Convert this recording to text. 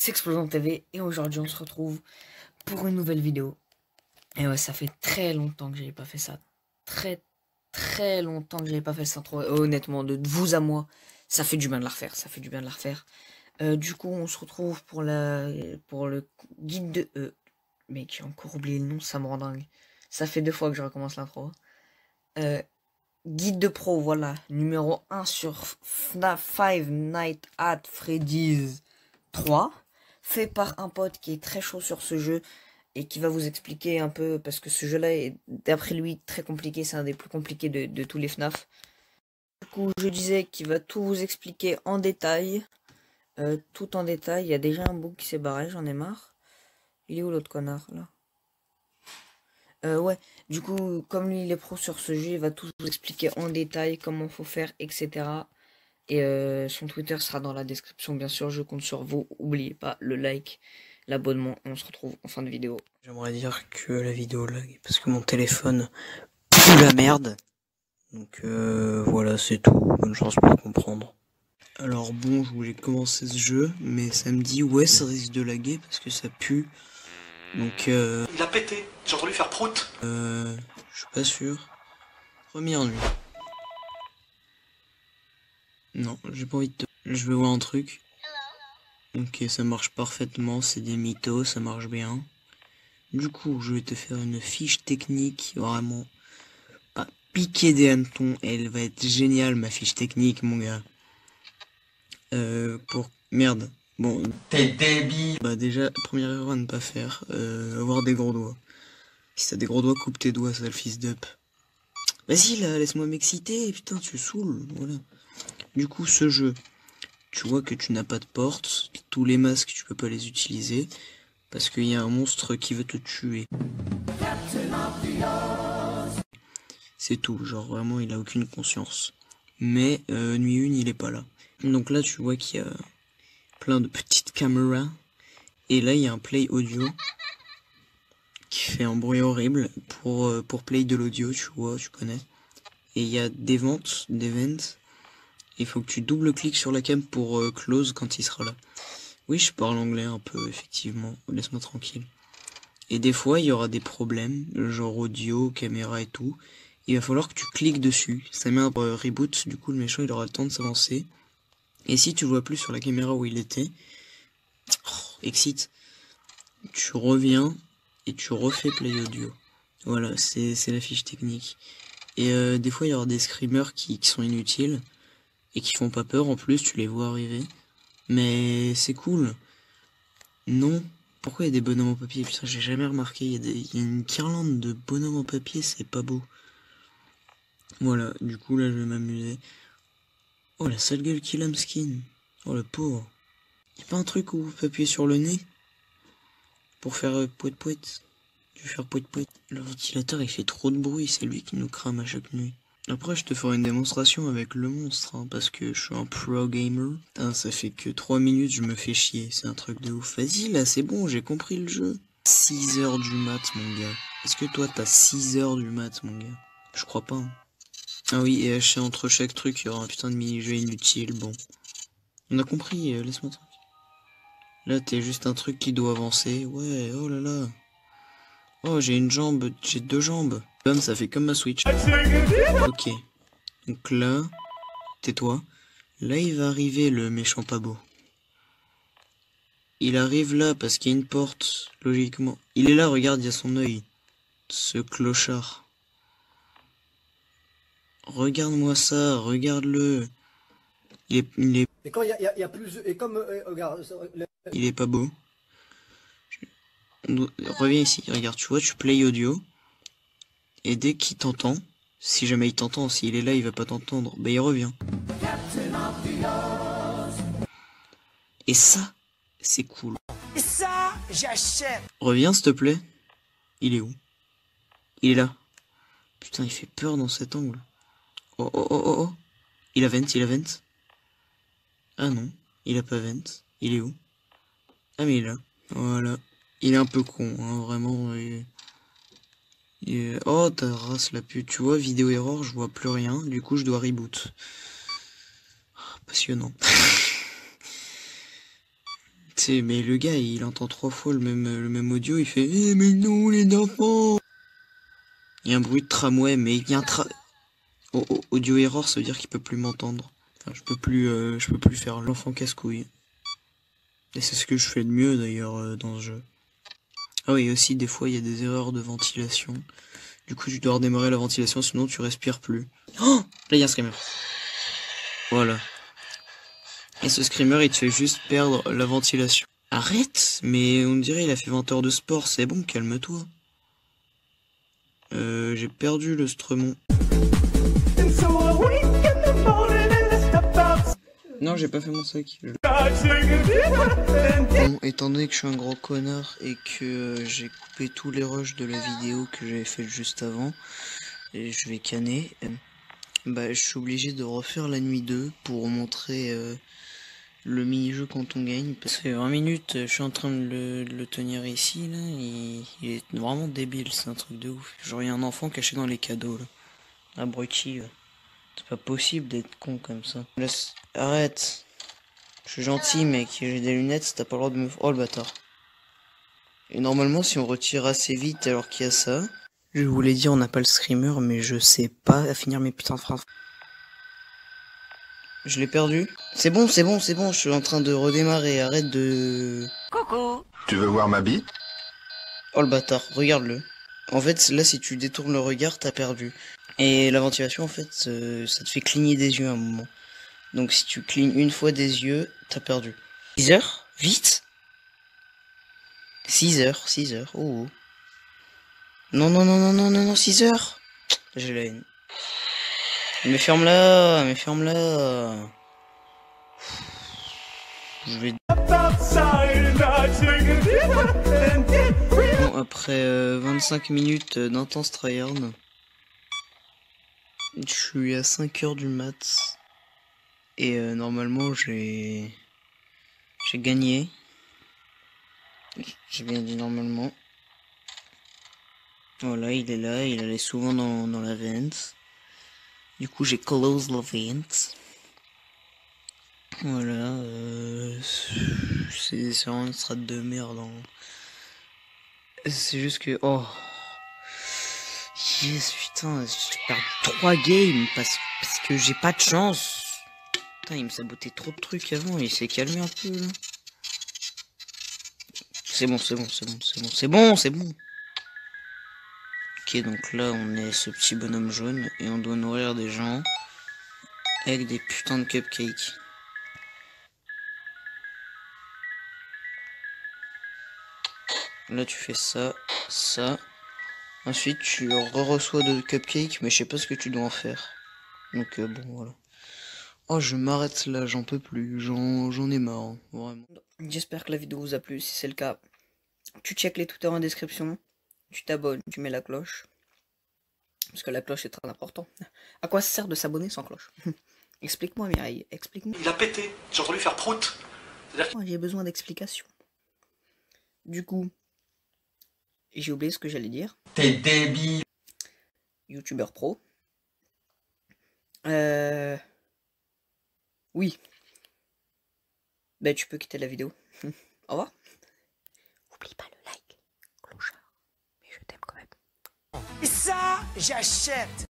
c'est Explosion TV et aujourd'hui on se retrouve pour une nouvelle vidéo. Et ouais, ça fait très longtemps que j'avais pas fait ça. Très longtemps que j'avais pas fait ça. Honnêtement, de vous à moi, ça fait du bien de la refaire. Ça fait du bien de la refaire. Du coup, on se retrouve pour le guide de... mec, j'ai encore oublié le nom, ça me rend dingue. Ça fait 2 fois que je recommence l'intro. Guide de pro, voilà. Numéro 1 sur FNAF 5 Nights at Freddy's 3. Fait par un pote qui est très chaud sur ce jeu et qui va vous expliquer un peu, parce que ce jeu-là est, d'après lui, très compliqué. C'est un des plus compliqués de tous les FNAF. Du coup, je disais qu'il va tout vous expliquer en détail. Tout en détail. Il y a déjà un bouc qui s'est barré, j'en ai marre. Il est où l'autre connard, là? Ouais, du coup, comme lui, il est pro sur ce jeu, il va tout vous expliquer en détail comment faut faire, etc. Et son Twitter sera dans la description, bien sûr. Je compte sur vous. N'oubliez pas le like, l'abonnement. On se retrouve en fin de vidéo. J'aimerais dire que la vidéo lag parce que mon téléphone pue la merde. Donc voilà, c'est tout. Bonne chance pour comprendre. Alors bon, je voulais commencer ce jeu, mais ça me dit ouais, ça risque de laguer parce que ça pue. Donc Il a pété, j'ai entendu faire prout. je suis pas sûr. Première nuit. Non, j'ai pas envie de te... Je vais voir un truc. Ok, ça marche parfaitement, c'est des mythos, ça marche bien. Du coup, je vais te faire une fiche technique, vraiment pas piquer des hannetons. Elle va être géniale, ma fiche technique, mon gars. Merde. Bon. T'es débile. Bah déjà, première erreur à ne pas faire, avoir des gros doigts. Si t'as des gros doigts, coupe tes doigts, sale fils d'up. Vas-y là, laisse-moi m'exciter, putain, tu saoules, voilà. Du coup, ce jeu, tu vois que tu n'as pas de porte, tous les masques, tu peux pas les utiliser, parce qu'il y a un monstre qui veut te tuer. C'est tout, genre vraiment, il a aucune conscience. Mais nuit 1, il est pas là. Donc là, tu vois qu'il y a plein de petites caméras. Et là, il y a un play audio qui fait un bruit horrible pour play de l'audio, tu vois, tu connais. Et il y a des ventes, des vents. Il faut que tu double-cliques sur la cam pour close quand il sera là. Oui, je parle anglais un peu, effectivement. Laisse-moi tranquille. Et des fois, il y aura des problèmes, genre audio, caméra et tout. Il va falloir que tu cliques dessus. Ça met un reboot, du coup, le méchant, il aura le temps de s'avancer. Et si tu le vois plus sur la caméra où il était, excite, tu reviens et tu refais play audio. Voilà, c'est la fiche technique. Et des fois, il y aura des screamers qui sont inutiles et qui font pas peur. En plus, tu les vois arriver. Mais c'est cool. Non. Pourquoi il y a des bonhommes en papier? Putain, j'ai jamais remarqué. Il y a une guirlande de bonhommes en papier, c'est pas beau. Voilà, du coup, là, je vais m'amuser. Oh, la sale gueule qu'il a, skin. Oh, le pauvre. Y'a pas un truc où vous pouvez appuyer sur le nez pour faire pouet pouet? Tu veux faire pouet pouet? Le ventilateur, il fait trop de bruit, c'est lui qui nous crame à chaque nuit. Après, je te ferai une démonstration avec le monstre, hein, parce que je suis un pro gamer. Putain, ça fait que 3 minutes, je me fais chier, c'est un truc de ouf. Vas-y, là, c'est bon, j'ai compris le jeu. 6 heures du mat, mon gars. Est-ce que toi, t'as 6 heures du mat, mon gars? Je crois pas, hein. Ah oui, et entre chaque truc, il y aura un putain de mini-jeu inutile, bon. On a compris, laisse-moi tranquille. Là, t'es juste un truc qui doit avancer. Ouais, oh là là. Oh, j'ai une jambe, j'ai 2 jambes. Bam, ça fait comme ma Switch. Ok. Donc là, tais-toi. Là, il va arriver le méchant pas beau. Il arrive là parce qu'il y a une porte, logiquement. Il est là, regarde, il y a son œil. Ce clochard. Regarde-moi ça, regarde-le. Il est... Et quand il y a plus... Et comme... regarde... Il est pas beau. Reviens ici, regarde, tu vois, tu play audio. Et dès qu'il t'entend, si jamais il t'entend, s'il est là, il va pas t'entendre, bah il revient. Et ça, c'est cool. Et ça, j'achète. Reviens, s'il te plaît. Il est où? Il est là. Putain, il fait peur dans cet angle. Oh, oh, oh, oh, oh. Il a vent, il a vent. Ah non, il a pas vent. Il est où? Ah mais il est là. Voilà. Il est un peu con, hein, vraiment. Oh, ta race la pute. Tu vois, vidéo erreur, je vois plus rien. Du coup, je dois reboot. Passionnant. Tu sais, mais le gars, il entend 3 fois le même audio, il fait eh mais non, les enfants! Il y a un bruit de tramway, mais il y a un audio error, ça veut dire qu'il peut plus m'entendre. Enfin, je peux plus faire l'enfant casse-couille. Et c'est ce que je fais de mieux d'ailleurs dans ce jeu. Ah oui, aussi des fois il y a des erreurs de ventilation. Du coup tu dois redémarrer la ventilation, sinon tu respires plus. Oh, là il y a un screamer. Voilà. Et ce screamer il te fait juste perdre la ventilation. Arrête! Mais on dirait il a fait 20 heures de sport, c'est bon, calme-toi. J'ai perdu le stremon. Non, j'ai pas fait mon sac. Bon, étant donné que je suis un gros connard et que j'ai coupé tous les rushs de la vidéo que j'avais fait juste avant, et je vais canner, bah je suis obligé de refaire la nuit 2 pour montrer le mini-jeu quand on gagne. Parce que 20 minutes, je suis en train de le tenir ici, là, il est vraiment débile, c'est un truc de ouf. Genre il y a un enfant caché dans les cadeaux, là. Abruti, c'est pas possible d'être con comme ça. Laisse... Arrête. Je suis gentil mec, j'ai des lunettes, t'as pas le droit de me... Oh le bâtard. Et normalement si on retire assez vite alors qu'il y a ça... Je voulais dire on n'a pas le screamer mais je sais pas finir mes putains de phrases. Je l'ai perdu. C'est bon, je suis en train de redémarrer, arrête de... Coucou. Tu veux voir ma bite? Oh le bâtard, regarde-le. En fait là si tu détournes le regard t'as perdu. Et la ventilation en fait ça te fait cligner des yeux à un moment. Donc si tu clignes une fois des yeux, t'as perdu. 6 heures? Vite? 6 heures, oh. Non, 6 heures. J'ai la haine. Mais ferme-la. Je vais... Bon, après 25 minutes d'intense tryhard, je suis à 5 heures du mat. Et normalement j'ai gagné. J'ai bien dit normalement. Voilà, il est là, il allait souvent dans la vente. Du coup j'ai close la vente. Voilà, c'est vraiment une strat de merde. Hein. C'est juste que... Oh. Yes, putain, j'ai perdu 3 games parce que j'ai pas de chance. Putain, il me sabotait trop de trucs avant, il s'est calmé un peu là. C'est bon. Ok, donc là on est ce petit bonhomme jaune et on doit nourrir des gens avec des putains de cupcakes. Là tu fais ça. Ensuite tu reçois de cupcakes mais je sais pas ce que tu dois en faire. Donc bon voilà. Oh, je m'arrête là, j'en peux plus, j'en ai marre, hein, vraiment. J'espère que la vidéo vous a plu. Si c'est le cas, tu check les tuteurs en description, tu t'abonnes, tu mets la cloche. Parce que la cloche est très important. À quoi ça sert de s'abonner sans cloche? Explique-moi Mireille, explique-moi. Il a pété, j'ai entendu faire prout. J'ai besoin d'explications. Du coup, j'ai oublié ce que j'allais dire. T'es débile. YouTubeur pro. Oui. Ben tu peux quitter la vidéo. Au revoir. Oublie pas le like, clochard. Mais je t'aime quand même. Et ça, j'achète.